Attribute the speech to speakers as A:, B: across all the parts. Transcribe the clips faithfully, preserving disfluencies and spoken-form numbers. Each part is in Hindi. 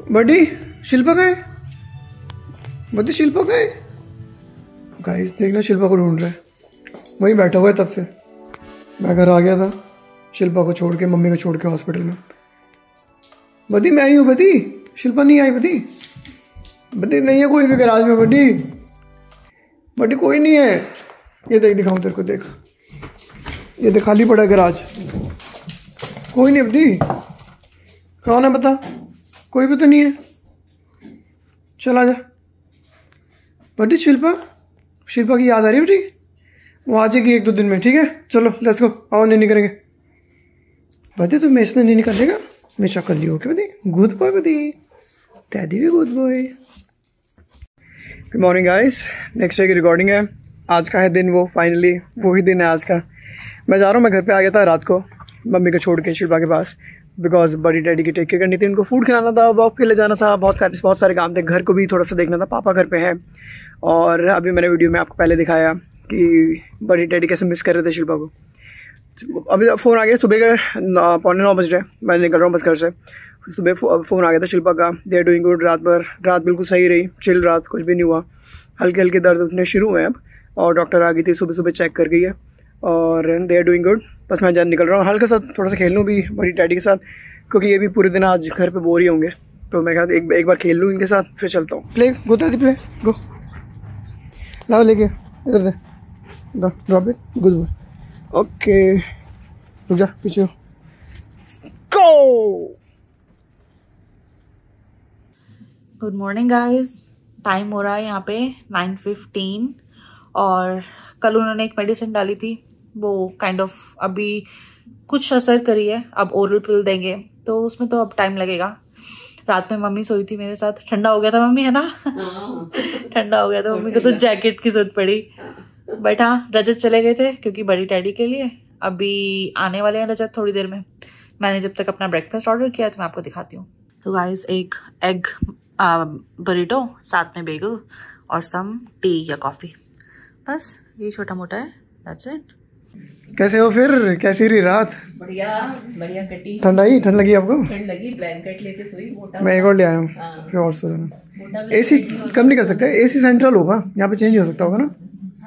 A: बड़ी शिल्पा कहाँ है? बड़ी शिल्पा कहाँ है? गाइस देखना, शिल्पा को ढूंढ रहा है, वहीं बैठा हुआ है तब से। मैं घर आ गया था शिल्पा को छोड़ के, मम्मी को छोड़ के हॉस्पिटल में। बदी मैं आई हूँ बदी, शिल्पा नहीं आई बदी। बदी नहीं है कोई भी गैराज में बडी, बडी कोई नहीं है। ये देख, दिखाऊँ तेरे को, देख ये देख खाली पड़ा है गैराज, कोई नहीं बदी। कौन है बता? कोई भी तो नहीं है। चल आजा बडी। शिल्पा, शिल्पा की याद आ रही है बेटी? वो आ जाएगी एक दो दिन में, ठीक है? चलो लेट्स गो, आओ नहीं करेंगे। बदी तुम मेरे से नहीं निकलेगा, मैं चक्कर ली हो क्या buddy? Good boy buddy, daddy भी good boy. Good morning guys, next day की रिकॉर्डिंग है। आज का है दिन, वो फाइनली वही दिन है आज का। मैं जा रहा हूँ, मैं घर पे आ गया था रात को मम्मी को छोड़ के शिल्पा के पास, बिकॉज बड़ी डैडी की टेक केयर करनी थी, उनको फूड खिलाना था, वॉक के लिए जाना था, बहुत बहुत सारे काम थे, घर को भी थोड़ा सा देखना था, पापा घर पे हैं। और अभी मैंने वीडियो में आपको पहले दिखाया कि बड़ी डैडी कैसे मिस कर रहे थे शिल्पा को। अभी फ़ोन आ गया, सुबह का पौने नौ बज रहे, मैं निकल रहा हूँ बस घर से। सुबह फ़ोन आ गया था शिल्पा का, दे आर डूइंग गुड। रात भर रात बिल्कुल सही रही, चिल रात, कुछ भी नहीं हुआ। हल्के हल्के दर्द उठने शुरू हुए अब, और डॉक्टर आ गई थी, सुबह सुबह चेक कर गई है, और दे आर डूइंग गुड। बस मैं जान निकल रहा हूँ, हल्का सा थोड़ा सा खेल लूँ भी बड़ी डैडी के साथ, क्योंकि ये भी पूरे दिन आज घर पे बोर ही होंगे। तो मैं कहा एक एक बार खेल लूँ इनके साथ, फिर चलता हूँ। प्ले गो दादी, प्ले गो, लाओ लेके इधर दे, drop it, good boy. Okay रुक जा, पीछे go.
B: Good morning guys, time हो रहा है यहाँ पे नाइन फिफ्टीन, और कल उन्होंने एक मेडिसिन डाली थी, वो काइंड ऑफ अभी कुछ असर करी है, अब ओरल पिल देंगे, तो उसमें तो अब टाइम लगेगा। रात में मम्मी सोई थी मेरे साथ, ठंडा हो गया था मम्मी, है ना? ठंडा हो गया था मम्मी को, तो जैकेट की जरूरत पड़ी। बट हाँ, रजत चले गए थे क्योंकि बड़ी डैडी के लिए, अभी आने वाले हैं रजत थोड़ी देर में। मैंने जब तक अपना ब्रेकफास्ट ऑर्डर किया तो मैं आपको दिखाती हूँ। तो गाइस एक एग बरीटो, साथ में बेगल और सम टी या कॉफ़ी, बस ये छोटा मोटा है, दैट्स इट।
A: कैसे हो फिर? कैसी रही रात?
C: बढ़िया बढ़िया कटी।
A: ठंड आई? ठंड लगी आपको?
C: ठंड लगी, ब्लैंकेट लेके सोई। मोटा
A: मैं एक और ले आया हूँ, फिर और सो जाना। एसी कम नहीं कर सकते? एसी सेंट्रल होगा, यहाँ पे चेंज हो सकता होगा ना?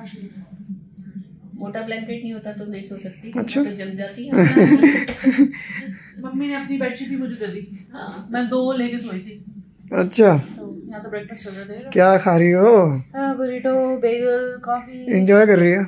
C: मोटा ब्लैंकेट नहीं होता तो नहीं सो सकती।
A: अच्छा,
C: तो जम जाती है।
B: मम्मी ने अपनी बेडशीट भी मुझे दे दी, मैं दो लेके सोई थी।
A: अच्छा,
B: तो यहाँ तो ब्रेकफास्ट चल रहा है।
A: क्या खा रही हो?
B: Burrito, Bengal, coffee.
A: एंजॉय कर रही है?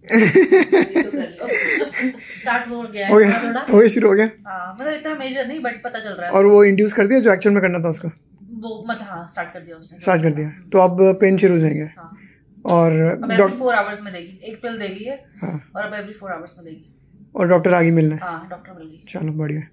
B: स्टार्ट हो गया
A: हो
B: है
A: गया,
B: थोड़ा,
A: हो गया, शुरू हो गया।
B: हाँ, मतलब इतना मेजर नहीं, बट पता चल रहा है।
A: और वो इंड्यूस कर दिया जो एक्चुअल में करना था उसका?
B: वो मतलब हाँ, स्टार्ट कर दिया उसने,
A: स्टार्ट कर दिया, तो अब पेन शुरू हो जाएंगे।
B: हाँ।
A: और
B: डॉक्टर फोर आवर्स में देगी, एक पिल देगी है।
A: हाँ।
B: और अब एवरी फोर आवर्स में देगी।
A: और डॉक्टर आगे मिलना है?
B: हाँ, डॉक्टर मिल गई।
A: चलो बढ़िया।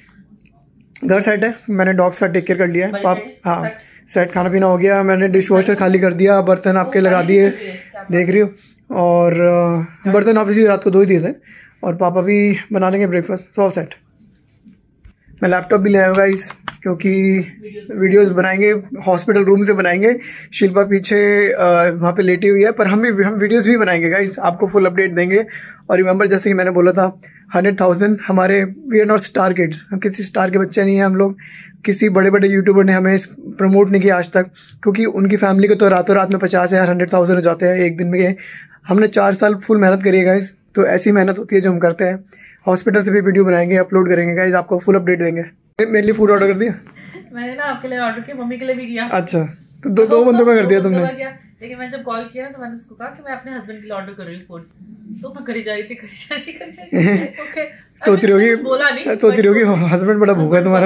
A: घर सेट है, मैंने डॉग्स का टेक केयर कर लिया है। पाप हाँ, सेट, खाना पीना हो गया, मैंने डिश वॉशर खाली कर दिया, बर्तन आपके लगा दिए, देख रही हो। और बर्तन ऑब्वियसली रात को धो ही दिए थे, और पापा भी बना लेंगे ब्रेकफास्ट, तो ऑल सेट। मैं लैपटॉप भी ले आया गाइस, क्योंकि वीडियोस बनाएंगे, हॉस्पिटल रूम से बनाएंगे। शिल्पा पीछे वहाँ पे लेटी हुई है, पर हम भी हम वीडियोस भी बनाएंगे गाइस, आपको फुल अपडेट देंगे। और रिमेंबर, जैसे कि मैंने बोला था, हंड्रेड थाउजेंड हमारे, we are not star kids, हम किसी स्टार के बच्चे नहीं हैं हम लोग। किसी बड़े बड़े यूट्यूबर ने हमें प्रमोट नहीं किया आज तक, क्योंकि उनकी फैमिली को तो रातों रात में पचास हज़ार हंड्रेड थाउजेंड हो जाते हैं एक दिन में। हमने चार साल फुल मेहनत करी है गाइस, तो ऐसी मेहनत होती है जो हम करते हैं। हॉस्पिटल से भी वीडियो बनाएंगे, अपलोड करेंगे गाइस, आपको फुल अपडेट देंगे। मेरे लिए फूड ऑर्डर कर दिया
B: मैंने ना, आपके लिए ऑर्डर किया, मम्मी के लिए भी किया।
A: अच्छा, तो दो दो बंदों का कर दिया तुमने?
B: लेकिन मैं जब कॉल किया ना, तो मैंने उसको कहा कि मैं अपने हस्बैंड के लिए ऑर्डर कर रही हूँ फूड, तो मैं करी जा रही थी करी जा रही थी करी जा रही थी। ओके,
A: सोच रही होगी,
B: बोला नहीं,
A: सोच रही होगी हस्बैंड बड़ा भूखा है तुम्हारा।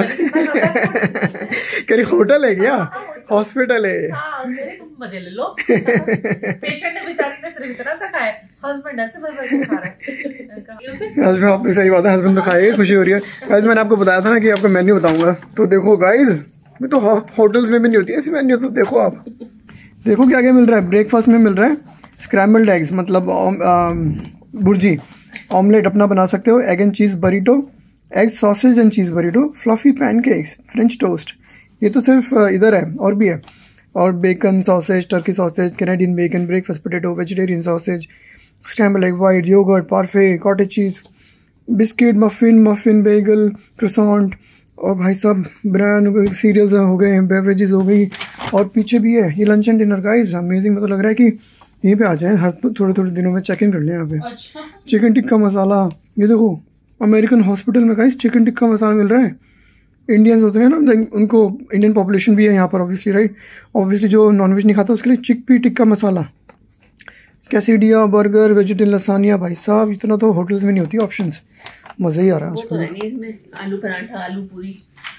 A: करी होटल है क्या? हॉस्पिटल है।
B: तुम मजे ले लो। पेशेंट ने बेचारी ने सिर्फ इतना सा खाया, हस्बैंड ऐसे भर भर के खा रहा है।
A: हस्बैंड, आपने सही बात है, हस्बैंड तो खाए, खुशी हो रही है गाइस। मैंने आपको बताया था ना कि आपको मेन्यू बताऊंगा, तो देखो गाइस, मैं तो होटल्स में भी नहीं होती ऐसी मेन्यू, तो देखो आप, देखो क्या क्या मिल रहा है। ब्रेकफास्ट में मिल रहा है स्क्रैम्बल्ड एग्स, मतलब भुर्जी, ऑमलेट अपना बना सकते हो, egg and cheese burrito, egg sausage and cheese burrito, fluffy pancakes, French toast, ये तो सिर्फ इधर है, और भी है, और bacon sausage, turkey sausage, Canadian bacon, breakfast potato, vegetarian sausage, scrambled egg white, yogurt, parfait, cottage cheese, biscuit, muffin, muffin bagel, croissant, और भाई साहब ब्रांड सीरियल्स हो गए, बेवरेजेस हो गई, और पीछे भी है ये lunch and dinner guys. Amazing, मतलब लग रहा है कि यहीं पे आ जाएं, हर थोड़े थोड़े दिनों में चेक इन कर लें यहाँ पे।
B: अच्छा।
A: चिकन टिक्का मसाला, ये देखो अमेरिकन हॉस्पिटल में गाइस चिकन टिक्का मसाला मिल रहा है। इंडियंस होते हैं ना, उनको इंडियन पॉपुलेशन भी है यहाँ पर ऑब्वियसली, राइट। ऑब्वियसली जो नॉनवेज नहीं खाता उसके लिए chickpea tikka masala, quesadilla, burger, vegetarian lasagna. भाई साहब इतना तो होटल्स में नहीं होती ऑप्शंस, मज़ा ही आ रहा है
C: वो तो है नहीं इसमें, आलू पराठा, आलू पूरी।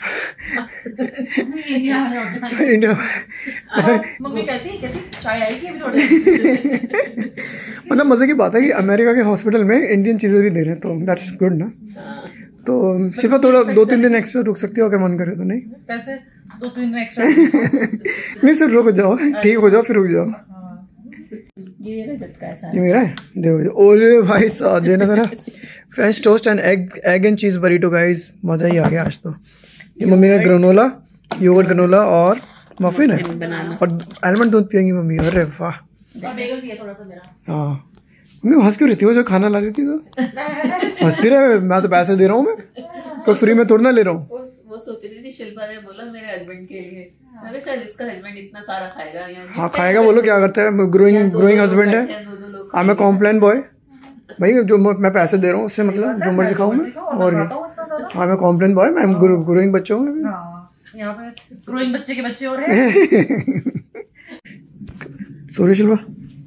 A: इंडिया
B: मम्मी कहती है कहती चाय आएगी अभी थोड़ी।
A: मतलब मज़े की बात है कि अमेरिका के हॉस्पिटल में इंडियन चीज़ें भी दे रहे हैं, तो दैट्स गुड ना। तो सिर्फ थोड़ा दो तीन दिन एक्स्ट्रा रुक सकती हो अगर मन करे तो। नहीं
B: कैसे दो तीन दिन एक्स्ट्रा?
A: नहीं सिर्फ रुक जाओ, ठीक हो जाओ फिर रुक जाओ।
C: ये रजत का है सारा।
A: ये मेरा है, देखो। ओरे भाई साहब देना जरा। French toast and egg egg and cheese burrito guys, मज़ा ही आ गया आज तो। ये मम्मी ने ग्रेनोला, योगर्ट ग्रेनोला और मफिन है, और आलमंड दूध पियेंगी मम्मी। अरे वाह।
C: बेगल भी है थोड़ा सा मेरा।
A: हाँ मम्मी हंस क्यों रहती हो, जो खाना ला रही थी तो हंसती रहे। मैं तो पैसे दे रहा हूँ, मैं तो फ्री में थोड़ा ना ले रहा हूँ।
C: वो वो सोच रही थी, शिल्पा ने बोला मेरे हस्बैंड के लिए, मैं शायद इसका हस्बैंड इतना सारा खाएगा।
A: हाँ खाएगा, बोलो क्या करता है, ग्रोइंग ग्रोइंग हस्बैंड है। आई एम कॉम्प्लेन बॉय भाई, जो मैं पैसे दे रहा हूँ उससे मतलब जो मर्जी खाऊँ मैं, और क्या। हाँ मैं कॉम्प्लेन बॉय, मैं ग्रोइंग बच्चा हूँ।
B: यहाँ पे ग्रोइंग बच्चे के बच्चे हो रहे हैं।
A: सॉरी शिल्पा,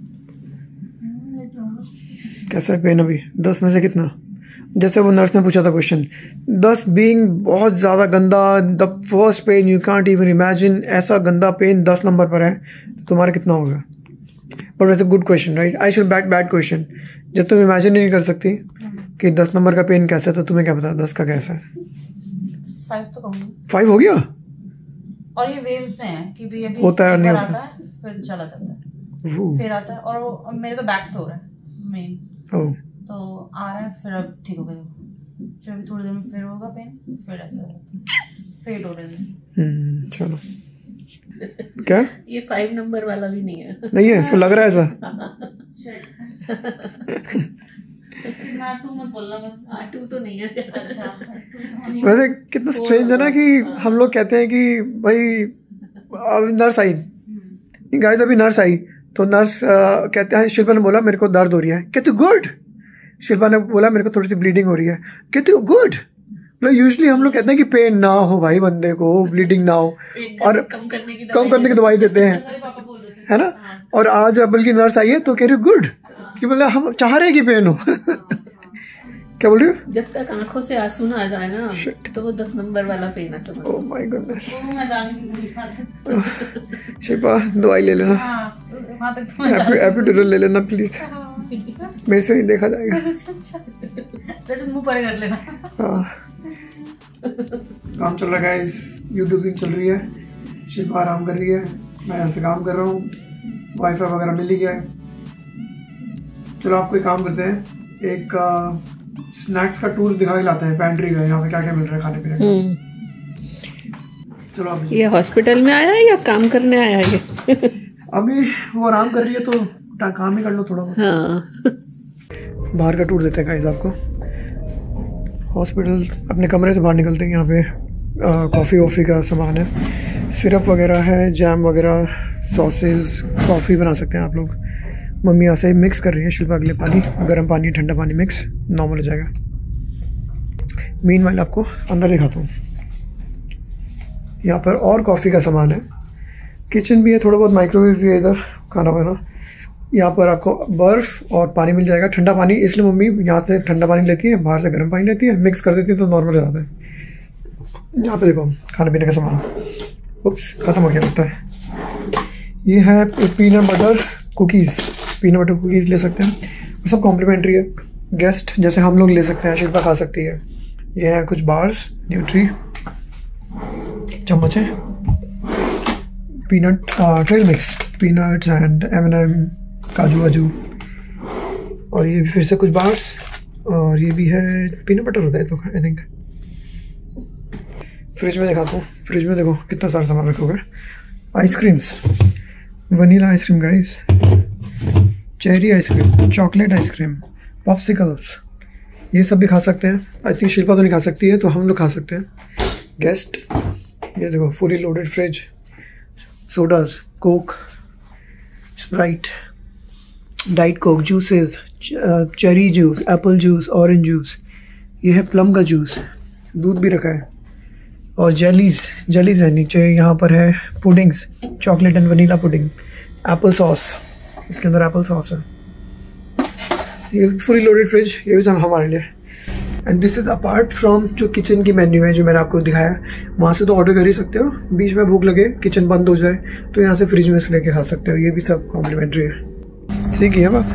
A: कैसा है पेन अभी? दस में से कितना? जैसे वो नर्स ने पूछा था क्वेश्चन, दस बीइंग बहुत ज़्यादा गंदा, the first pain you can't even imagine, ऐसा गंदा पेन दस नंबर पर है, तो तुम्हारा कितना होगा? But it's a good question right, I should bad bad question. जब तुम इमेजिन नहीं कर सकती कि दस नंबर का पेन कैसा है, तो तुम्हें क्या पता दस का कैसा है?
B: फाइव तो कहूँगी।
A: फाइव हो गया?
B: और ये वेव्स में है कि भी अभी
A: होता है और नहीं होता
B: है, फिर चला जाता है, फिर आता है। और वो मेरे तो बैक पे हो रहा है मेन,
A: ओह
B: तो आ रहा है, फिर अब ठीक हो गया, फिर अभी थोड़ी देर में फिर होगा पेन, फिर ऐसा फेड हो रहा है।
A: चलो क्या
C: ये फाइव नंबर वाला भी नहीं है?
A: नहीं है, इसको लग रहा है ऐसा।
B: नाटू मत बोलना बस।
C: आटू तो नहीं है। अच्छा
A: वैसे कितना स्ट्रेंज है ना कि हम लोग कहते हैं कि भाई नर्स आई, गाइस अभी नर्स आई, तो नर्स कहते हैं, शिल्पा ने बोला मेरे को दर्द हो रही है, कहते गुड। शिल्पा ने बोला मेरे को थोड़ी सी ब्लीडिंग हो रही है, कहते गुड। मतलब यूजुअली हम लोग कहते हैं कि पेन ना हो भाई बंदे को, ब्लीडिंग ना हो, और
C: कम करने की
A: कम करने की दवाई देते हैं, है ना। और आज बल्कि नर्स आई है तो कह रही गुड, कि मतलब हम चाह रहे हैं कि पेन हो। क्या बोल रही हो?
C: जब तक आंखों से आंसू ना आ जाए ना, तो वो दस नंबर वाला पेन है समझ।
A: Oh my goodness. शिल्पा दवाई ले लेना, एपिड्यूरल ले लेना प्लीज, मेरे से नहीं देखा जाएगा।
B: मुंह पर कर लेना।
A: हाँ काम चल रहा है गाइस, यूट्यूबिंग चल रही है, शिल्पा आराम कर रही है, मैं यहाँ से काम कर रहा हूँ, वाईफाई वगैरह मिल ही गया है। चलो आपको एक काम करते हैं, एक स्नैक्स का टूर दिखा के लाते हैं, पैंट्री का, यहाँ पे क्या क्या मिल रहा है खाने पीने का। चलो आप
C: ये हॉस्पिटल में आया है या काम करने आया है? ये
A: अभी वो आराम कर रही है तो काम ही कर लो थोड़ा बहुत।
C: हाँ
A: बाहर का टूर देते हैं गाइस आपको। हॉस्पिटल अपने कमरे से बाहर निकलते हैं, यहाँ पे कॉफ़ी वॉफ़ी का सामान है, सिरप वगैरह है, जैम वगैरह, सॉसेज, कॉफ़ी बना सकते हैं आप लोग। मम्मी यहाँ से मिक्स कर रही है शिल्पा के लिए पानी, गर्म पानी ठंडा पानी मिक्स, नॉर्मल हो जाएगा। मीनवाइल आपको अंदर दिखाता हूँ, यहाँ पर और कॉफ़ी का सामान है, किचन भी है, थोड़ा बहुत माइक्रोवेव भी है इधर खाना वाना। यहाँ पर आपको बर्फ़ और पानी मिल जाएगा, ठंडा पानी, इसलिए मम्मी यहाँ से ठंडा पानी लेती है, बाहर से गर्म पानी लेती है, मिक्स कर देती है तो नॉर्मल हो जाता है। यहाँ पे देखो खाने पीने का सामान, उप्स ख़त्म हो गया लगता है। ये है peanut butter cookies, peanut butter cookies ले सकते हैं, सब कॉम्प्लीमेंट्री है, गेस्ट जैसे हम लोग ले सकते हैं, शिल्पा खा सकती है। ये है कुछ बार्स, न्यूट्री, चम्मच है, peanut trail mix, peanuts and M and M, काजू वाजू, और ये भी फिर से कुछ बार्स, और ये भी है पीनट बटर होता है तो आई थिंक। फ्रिज में दिखाता हूँ, फ्रिज में देखो कितना सारा सामान रखा हुआ है। Ice creams, vanilla ice cream guys, cherry ice cream, chocolate ice cream, popsicles, ये सब भी खा सकते हैं। आई थिंक शिल्पा तो नहीं खा सकती है, तो हम लोग खा सकते हैं। गेस्ट। ये देखो fully loaded fridge, sodas, Coke, Sprite, diet Coke, juices, cherry juice, apple juice, orange juice, ये है प्लम का जूस, दूध भी रखा है, और जेलीज जेलीज है नीचे। यहाँ पर है puddings, chocolate and vanilla pudding, apple sauce, इसके अंदर एप्पल सॉस है। ये फुली लोडेड फ्रिज, ये भी सब हमारे लिए। And this is apart from जो किचन की मेन्यू है जो मैंने आपको दिखाया, वहाँ से तो ऑर्डर कर ही सकते हो, बीच में भूख लगे, किचन बंद हो जाए तो यहाँ से फ्रिज में से लेके खा सकते हो, ये भी सब कॉम्प्लीमेंट्री है। ठीक है बाप।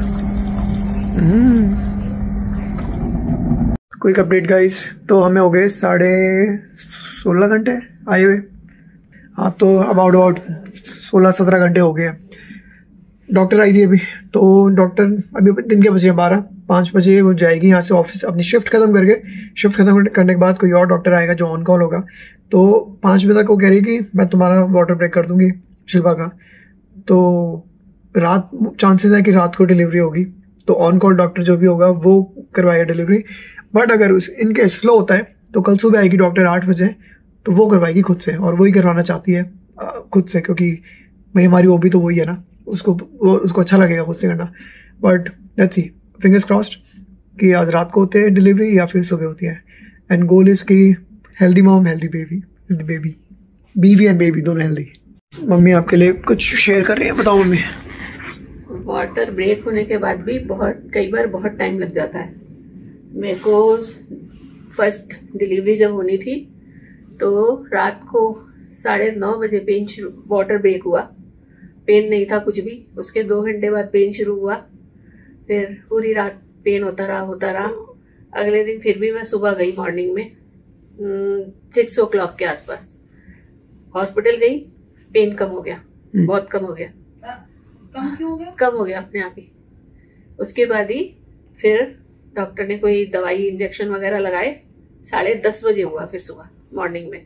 A: क्विक अपडेट गाइस, तो हमें हो गए साढ़े सोलह घंटे आए हुए। हाँ, तो अबाउट अबाउट सोलह सत्रह घंटे हो गए। डॉक्टर आई थी अभी, तो डॉक्टर अभी दिन के बजे बारह, पाँच बजे वो जाएगी यहाँ से ऑफिस, अपनी शिफ्ट खत्म करके। शिफ्ट खत्म करने के बाद कोई और डॉक्टर आएगा जो ऑन कॉल होगा, तो पाँच बजे तक वो कह रही कि मैं तुम्हारा वाटर ब्रेक कर दूंगी शिल्पा का। तो रात चांसेस है कि रात को डिलीवरी होगी, तो ऑन कॉल डॉक्टर जो भी होगा वो करवाएगा डिलीवरी। बट अगर उस इनके स्लो होता है तो कल सुबह आएगी डॉक्टर आठ बजे, तो वो करवाएगी खुद से, और वही करवाना चाहती है खुद से, क्योंकि भाई हमारी वो भी तो वही है ना, उसको वो उसको अच्छा लगेगा खुद से करना। But let's see, fingers crossed कि आज रात को होते हैं डिलीवरी या फिर सुबह होती है। एंड गोल इज की healthy mom, healthy baby, healthy baby, बीवी एंड बेबी दोनों हेल्दी। मम्मी आपके लिए कुछ शेयर कर रही है, बताओ मम्मी।
C: वाटर ब्रेक होने के बाद भी बहुत कई बार बहुत टाइम लग जाता है। मेरे को फर्स्ट डिलीवरी जब होनी थी तो रात को साढ़े नौ बजे पेन शुरू, वाटर ब्रेक हुआ, पेन नहीं था कुछ भी। उसके दो घंटे बाद पेन शुरू हुआ, फिर पूरी रात पेन होता रहा होता रहा अगले दिन फिर भी मैं सुबह गई मॉर्निंग में सिक्स ओ क्लॉक के आसपास हॉस्पिटल गई, पेन कम हो गया, बहुत कम हो गया।
B: कम क्यों हो गया?
C: कम हो गया अपने आप ही। उसके बाद ही फिर डॉक्टर ने कोई दवाई इंजेक्शन वगैरह लगाए, साढ़े दस बजे हुआ फिर सुबह मॉर्निंग में।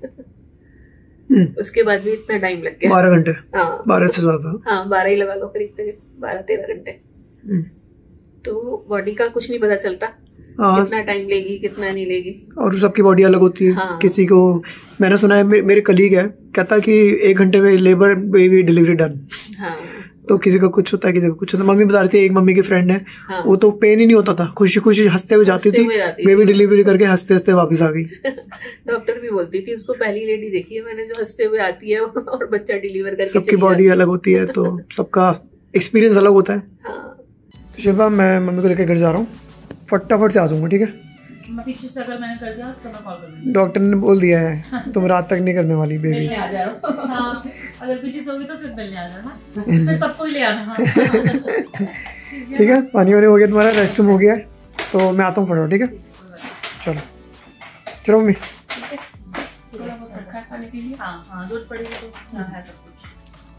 C: उसके बाद भी इतना टाइम लग गया,
A: बारह घंटे।
C: हाँ,
A: बारह से ज्यादा।
C: हाँ, बारह ही लगा लो, करीब करीब बारह तेरह घंटे। तो बॉडी का कुछ नहीं पता चलता,
A: हाँ,
C: कितना टाइम लेगी कितना नहीं लेगी,
A: और सबकी बॉडी अलग होती है।
C: हाँ।
A: किसी को, मैंने सुना है, मे, मेरे कलीग है कहता कि एक घंटे में लेबर बेबी डिलीवरी डन।
C: हाँ,
A: तो किसी का कुछ होता है, किसी का कुछ होता है। मम्मी बता रही थी, एक मम्मी की फ्रेंड है,
C: हाँ।
A: वो तो पेन ही नहीं होता था, खुशी खुशी हंसते हुए जाती थी, बेबी डिलीवरी करके हंसते हंसते वापस आ गई।
C: डॉक्टर भी बोलती थी उसको, पहली लेडी देखी है मैंने जो हंसते हुए आती है और बच्चा डिलीवर करके।
A: सबकी बॉडी अलग होती है, तो सबका एक्सपीरियंस अलग होता है।
C: हाँ।
A: तो शिल्पा, मैं मम्मी को लेकर घर जा रहा हूँ, फटाफट से आ जाऊंगा, ठीक है?
B: मैं पीछे से अगर मैंने कर दिया तो मैं कॉल कर दूंगी।
A: डॉक्टर ने बोल दिया है तुम रात तक नहीं करने वाली बेबी।
B: मिलने आ जाओ। हाँ, अगर पीछे से होगी तो फिर मिलने आ जाना, फिर सबको ही ले आना। हाँ।
A: ठीक है, पानी वानी हो गया तुम्हारा, रेस्ट रूम हो गया है, तो मैं आता हूँ फटाफट, ठीक है? चलो चलो मम्मी।
C: थोड़ा बहुत रखा है खाने के लिए।
B: हाँ हाँ, दूध पड़ेगी तो यहाँ है सब कुछ।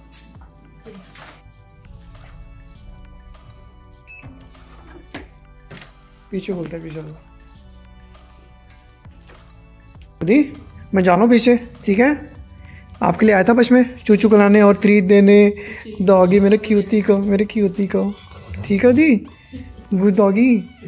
A: पीछे बोलता है, पीछे लो दी, मैं जा रहा हूँ पीछे, ठीक है? आपके लिए आया था बस में चूचू कराने और ट्रीट देने, डॉगी मेरे क्यूटी को, मेरे क्यूटी को, ठीक है दी? Good doggy.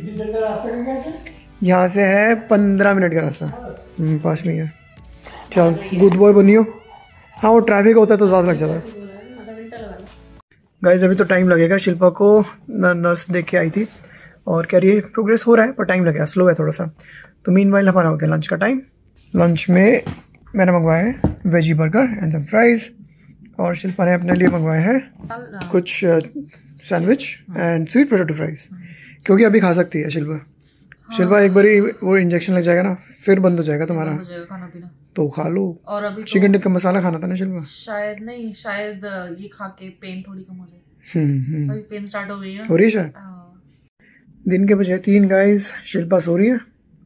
A: यहाँ से है पंद्रह मिनट का रास्ता, पास में है। चल गुड बॉय बनियो। हाँ, वो ट्रैफिक होता है तो ज़्यादा लग जाता है। गाइस, अभी तो टाइम लगेगा। शिल्पा को नर्स देख के आई थी और कह रही है प्रोग्रेस हो रहा है पर टाइम लगेगा, स्लो है थोड़ा सा। तो मीनवाइल हमारा हो गया लंच का टाइम। लंच में मैंने मंगवाया है veggie burger and some fries, और शिल्पा ने अपने लिए मंगवाए हैं कुछ sandwich and sweet potato fries, क्योंकि अभी खा सकती है शिल्पा। हाँ। शिल्पा, एक बार वो इंजेक्शन लग जाएगा ना, फिर बंद हो जाएगा तुम्हारा, हो जाएगा खाना पीना, तो खा लो। और अभी तो चिकन टिक्का मसाला खाना था ना शिल्पा?
B: शायद नहीं, शायद ये खा के पेन थोड़ी कम हो जाए। अभी पेन स्टार्ट हो गई है,
A: हो रही है शायद। दिन के बजे तीन गाइस, शिल्पा सो रही है।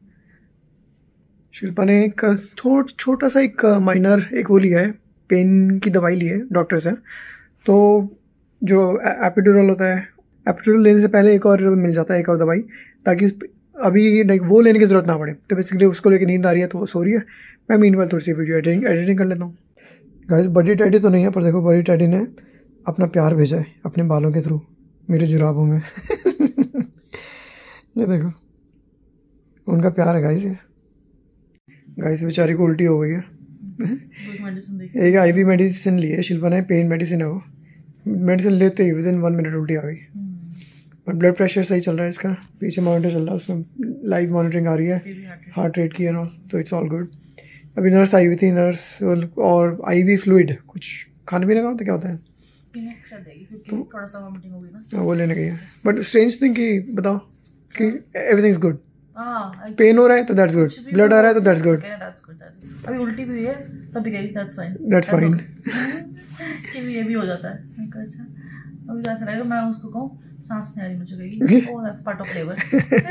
A: शिल्पा ने एक थोड़ा छोटा सा एक माइनर एक वो लिया है, पेन की दवाई ली है डॉक्टर से। तो जो एपिड्यूरल होता है, एपिड्यूरल लेने से पहले एक और मिल जाता है, एक और दवाई, ताकि अभी लाइक वो लेने की ज़रूरत ना पड़े। तो बेसिकली उसको लेके नींद आ रही है तो वो सो रही है। मैं मीनवाइल थोड़ी सी वीडियो एडिटिंग एडिटिंग कर लेता हूँ। गाइस, बड़ी टैडी तो नहीं है, पर देखो बड़ी टैडी ने अपना प्यार भेजा है अपने बालों के थ्रू मेरे जुराबों में। ये देखो, उनका प्यार है गाइस। ये गाइस बेचारी को उल्टी हो गई है। एक आईवी मेडिसिन ली है शिल्पा ने, पेन मेडिसिन है वो। मेडिसिन लेते ही विद इन वन मिनट उल्टी आ गई। बट ब्लड प्रेशर सही चल रहा है इसका, पीछे मॉनिटर चल रहा है, उसमें लाइव मॉनिटरिंग आ रही है हार्ट रेट की एंड ऑल, तो इट्स ऑल गुड। अभी नर्स आई हुई थी, नर्स और आईवी फ्लूइड कुछ खाने पीने का होता क्या होता है तो
B: थोड़ा सा वॉमिटिंग हो गई ना,
A: वो लेने गई है। बट स्ट्रेंज थिंग कि बताओ कि एवरीथिंग इज गुड,
B: हाँ
A: पेन हो रहा है तो दैट्स गुड, ब्लड आ रहा है तो दैट्स गुड,
B: अभी उल्टी भी हुई है तब भी गई, दैट्स फाइन
A: दैट्स फाइन
B: कि भी ये भी हो जाता है। मैंने कहा अच्छा अभी कैसा रहेगा, मैं उसको कहूँ सांस नहीं आ रही मुझे, कहेगी oh that's part of labour.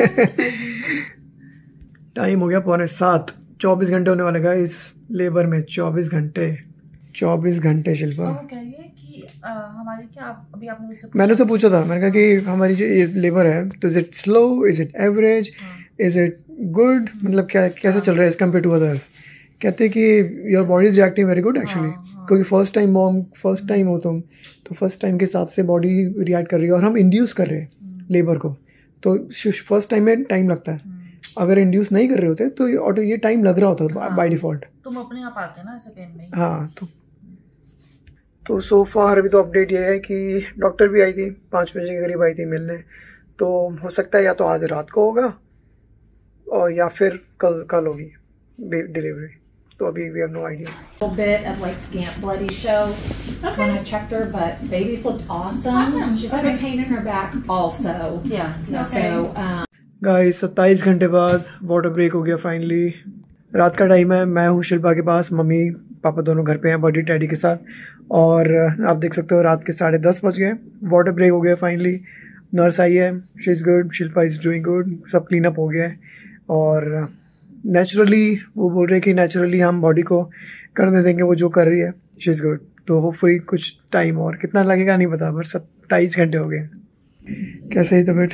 A: Time हो गया पौने सात, चौबीस घंटे होने वाले गाइस लेबर में, चौबीस घंटे चौबीस घंटे शिल्पा।
B: वो कह रही है कि आ, हमारी क्या आप, अभी आपने मुझसे
A: मैंने उससे पूछा था, मैंने कहा कि हमारी जो ये लेबर है तो is it slow, is it average, is it good, मतलब क्या कैसे चल रहा है एज कम्पेयर टू अदर्स। कहते कि your body is reacting very good actually, क्योंकि first time mom first time हो तुम, तो फर्स्ट टाइम के हिसाब से बॉडी रिएक्ट कर रही है और हम इंड्यूस कर रहे हैं लेबर को, तो फर्स्ट टाइम में टाइम लगता है। अगर इंड्यूस नहीं कर रहे होते तो ऑटो ये टाइम लग रहा होता बाय डिफॉल्ट।
B: तुम अपने आप आते हैं ना ऐसे पेन में।
A: हाँ तो तो सो फार अभी तो अपडेट ये है कि डॉक्टर भी आई थी, पाँच बजे के करीब आई थी मिलने, तो हो सकता है या तो आज रात को होगा और या फिर कल कल होगी डिलीवरी, तो अभी we have no idea.
D: A bit of like scant bloody show when I checked her, but baby's looked awesome.
C: Awesome.
D: She's having pain in her back also.
B: Yeah.
D: So um,
A: guys सत्ताईस घंटे बाद वाटर ब्रेक हो गया फाइनली। रात का टाइम है, मैं हूँ शिल्पा के पास, मम्मी पापा दोनों घर पे हैं बड़ी डैडी के साथ, और आप देख सकते हो रात के साढ़े दस बज गए, वाटर ब्रेक हो गया फाइनली। नर्स आई है, she is good, Shilpa is doing good, सब क्लीन अप हो गया है। और नेचुरली वो बोल रहे कि नेचुरली हम बॉडी को करने देंगे वो जो कर रही है, शी इज़ गुड। तो होपफुली कुछ टाइम और कितना लगेगा नहीं पता, पर सत्ताईस घंटे हो गए। कैसे ही तबीयत?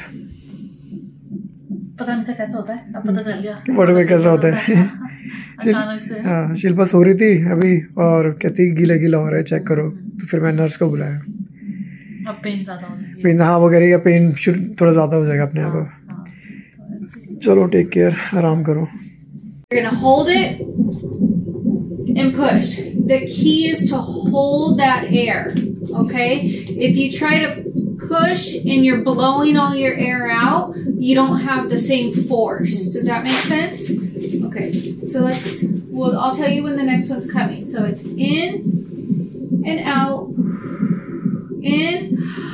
B: पता नहीं था कैसा होता है, अब पता चल गया
A: वाटर ब्रेक कैसा होता है।
B: अचानक से।
A: हाँ शिल्पा सो रही थी अभी और कहती गीला गीला हो रहा है चेक करो, तो फिर मैं नर्स को बुलाया।
B: अब पेन ज़्यादा हो जाएगी,
A: पेन हाँ वगैरह या पेन शुरू थोड़ा ज़्यादा हो जाएगा अपने आप।
B: हाँ,
A: चलो टेक केयर, आराम करो।
D: you're gonna hold it and push. The key is to hold that air. Okay? If you try to push and you're blowing all your air out, you don't have the same force. Does that make sense? Okay. So let's, well, I'll tell you when the next one's coming. So it's in and out, in,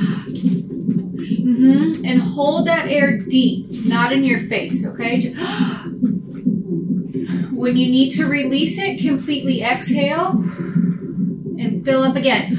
D: mm-hmm, and hold that air deep, not in your face, okay? When you need to release it, completely exhale and fill up again.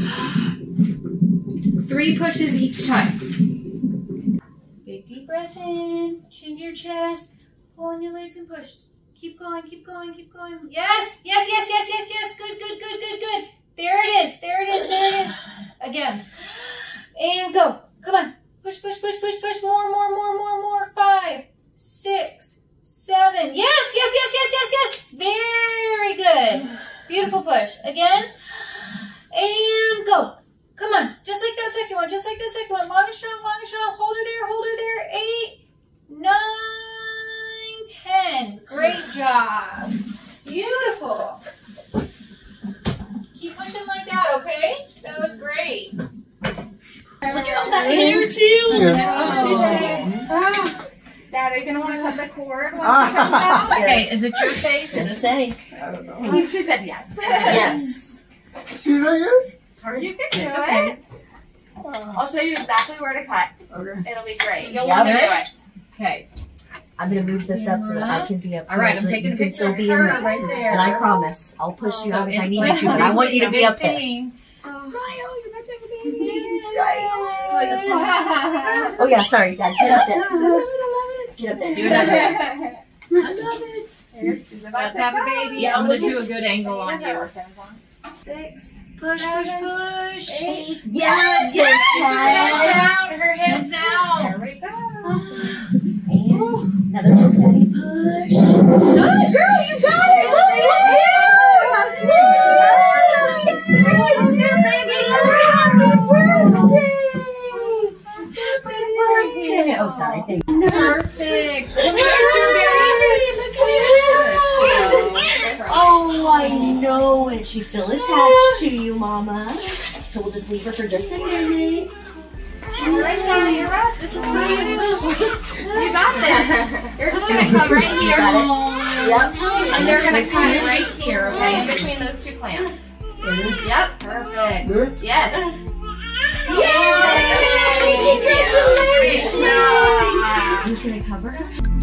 D: Three pushes each time. Big deep breath in, chin to your chest, pull on your legs and push. Keep going, keep going, keep going. Yes, yes, yes, yes, yes, yes. Good, good, good, good, good. There it is, there it is, there it is. Again. And go. Come on. Push, push, push, push, push. More, more, more, more, more. Five, six, seven. Yes, yes, yes, yes, yes, yes. Very good. Beautiful push. Again. And go. Come on, just like that second one, just like that second one. Long and strong, long and strong. Hold her there, hold her there. Eight, nine, ten. Great job. Beautiful. Keep pushing like that, okay? That was great.
B: Look at all that hair too.
D: Oh. Dad, are you gonna want to cut the cord? When it comes out? Okay, is it your face?
B: Gonna say.
D: I don't know. She said yes.
B: Yes.
A: She said yes?
D: Sorry, you can do it. Okay. I'll show you exactly where to cut. Okay. It'll be great. You'll
E: Yeah.
D: want to do it. Okay.
E: I'm gonna move this up so that I can be up
D: All right,
E: here
D: I'm
E: so that
D: taking
E: you
D: a
E: can
D: picture
E: still
D: of
E: be in
D: her
E: there.
D: right there.
E: And I promise, I'll push you
D: So
E: out if I
D: it's
E: need
D: like
E: you to.
D: a
E: But I want
D: big-
E: you to
D: a
E: be
D: big
E: up there.
D: thing. Smile, you're about to have a baby. Right.
E: Oh yeah, sorry, Dad. Get up there.
D: I love it, I love it.
E: Get up there. Do another.
D: I love it. She's about to have a baby. Yeah, I'm gonna do a good angle on you. Six. Push, push, push. Eight.
E: Yes.
D: Yes. Her head's
E: Yes.
D: out. Her head's out.
E: There we go. And another steady push. Good girl, you got it. Look at you. Oh, sorry. Thanks.
D: Perfect. Look at your baby. Look at you.
E: she's still attached to you, Mama. So we'll just leave her for just a minute.
D: All right, Daddy, you're up. This is for you. You got this. You're just gonna come right here.
E: Got it? Yep.
D: And you're gonna cut right here, okay, in between those two plants. Yep. Perfect.
A: Good?
D: Yes.
E: Yay!
D: Congratulations.
E: I'm just gonna cover her.